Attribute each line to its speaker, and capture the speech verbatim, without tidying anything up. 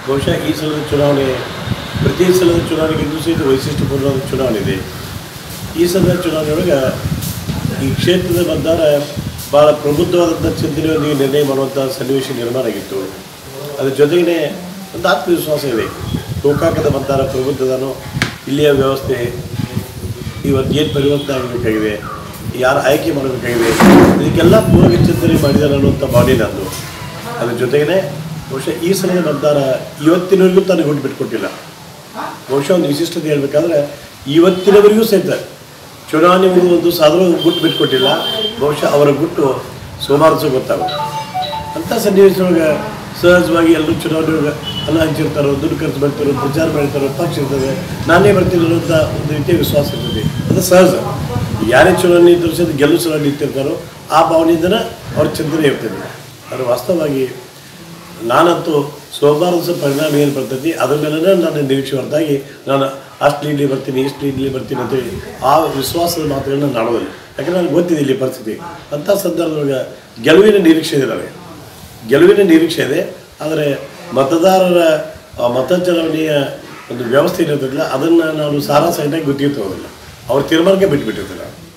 Speaker 1: ಬಹುಶಃ ಈ ಸಲದ ಚುನಾವಣೆ ಪ್ರತಿ ಸಲದ ಚುನಾವಣೆಗಿಂತೂ ಸಹಿತ ವೈಶಿಷ್ಟ್ಯಪೂರ್ಣವಾದ ಚುನಾವಣೆ ಇದೆ. ಈ ಸಲದ ಚುನಾವಣೆಯೊಳಗೆ ಈ ಕ್ಷೇತ್ರದ ಮತದಾರ ಭಾಳ ಪ್ರಬುದ್ಧವಾದಂಥ ಚಿಂತನೆಯೊಂದಿಗೆ ನಿರ್ಣಯ ಮಾಡುವಂಥ ಸನ್ನಿವೇಶ ನಿರ್ಮಾಣ ಆಗಿತ್ತು. ಅದ್ರ ಜೊತೆಗೇ ಒಂದು ಆತ್ಮವಿಶ್ವಾಸ ಇದೆ. ಗೋಕಾಕದ ಮತದಾರ ಪ್ರಬುದ್ಧದನೋ ಇಲ್ಲಿಯ ವ್ಯವಸ್ಥೆ ಇವತ್ತು ಏನು ಪರಿವರ್ತನೆ ಆಗಬೇಕಾಗಿದೆ, ಯಾರು ಆಯ್ಕೆ ಮಾಡಬೇಕಾಗಿದೆ, ಇದಕ್ಕೆಲ್ಲ ಪೂರಕ ಚಿಂತನೆ ಮಾಡಿದ್ದಾರೆ ಅನ್ನುವಂಥ ಭಾವನೆ ನಂದು. ಅದ್ರ ಜೊತೆಗೇ ಬಹುಶಃ ಈ ಸಲದ ಮತದಾರ ಇವತ್ತಿನವರೆಗೂ ತಾನು ಗುಟ್ಟು ಬಿಟ್ಕೊಟ್ಟಿಲ್ಲ. ಬಹುಶಃ ಒಂದು ವಿಶಿಷ್ಟತೆ ಹೇಳಬೇಕಾದ್ರೆ ಇವತ್ತಿನವರೆಗೂ ಸಹಿತ ಚುನಾವಣೆ ಒಂದು ಸಾಧಾರಣ ಗುಟ್ಟು ಬಿಟ್ಕೊಟ್ಟಿಲ್ಲ. ಬಹುಶಃ ಅವರ ಗುಟ್ಟು ಸೋಮಾರಸು ಗೊತ್ತಾಗುತ್ತೆ. ಅಂಥ ಸನ್ನಿವೇಶದೊಳಗೆ ಸಹಜವಾಗಿ ಎಲ್ಲರೂ ಚುನಾವಣೆಯೊಳಗೆ ಹಣ ಹಂಚಿರ್ತಾರೋ, ದುಡ್ಡು ಖರ್ಚು ಮಾಡ್ತಾರೋ, ಪ್ರಚಾರ ಮಾಡ್ತಾರೋ, ಪಕ್ಷ ಇರ್ತದೆ, ನಾನೇ ಬರ್ತೀನಿ ಅನ್ನೋಂಥ ಒಂದು ರೀತಿಯ ವಿಶ್ವಾಸ ಇರ್ತದೆ. ಅದು ಸಹಜ. ಯಾರೇ ಚುನಾವಣೆ ನಿಂತರೂ ಸಹಿತ ಗೆಲ್ಲುವ ಚುನಾವಣೆ ನಿಂತಿರ್ತಾರೋ ಆ ಭಾವನೆಯಿಂದನೇ ಅವ್ರ ಚಿಂತನೆ ಇರ್ತದೆ. ಆದರೆ ವಾಸ್ತವವಾಗಿ ನಾನಂತೂ ಸೋಮವಾರದ ಪರಿಣಾಮ ಏನು ಬರ್ತೈತಿ ಅದ್ರ ಮೇಲೆ ನಾನು ನಿರೀಕ್ಷೆ ಹೊರತಾಗಿ ನಾನು ಅಷ್ಟು ಲೀಡ್ಲಿ ಬರ್ತೀನಿ, ಇಷ್ಟು ಲೀಡ್ಲಿ ಬರ್ತೀನಿ ಅಂತೇಳಿ ಆ ವಿಶ್ವಾಸದ ಮಾತುಗಳನ್ನ ನಾಡೋದಿಲ್ಲ. ಯಾಕಂದರೆ ನನಗೆ ಗೊತ್ತಿದೆ ಇಲ್ಲಿ ಪರಿಸ್ಥಿತಿ. ಅಂಥ ಸಂದರ್ಭದೊಳಗೆ ಗೆಲುವಿನ ನಿರೀಕ್ಷೆ ಇದೆ, ನನಗೆ ಗೆಲುವಿನ ನಿರೀಕ್ಷೆ ಇದೆ. ಆದರೆ ಮತದಾರರ ಮತ ಚಲಾವಣೆಯ ಒಂದು ವ್ಯವಸ್ಥೆ ಏನಿರ್ತದಿಲ್ಲ ಅದನ್ನು ನಾನು ಸಾರಾ ಸೈಟಾಗಿ ಗುತ್ತಿಗೆ ತಗೋದಿಲ್ಲ. ಅವ್ರ ತೀರ್ಮಾನಕ್ಕೆ ಬಿಟ್ಟುಬಿಟ್ಟಿರ್ತೀನಿ.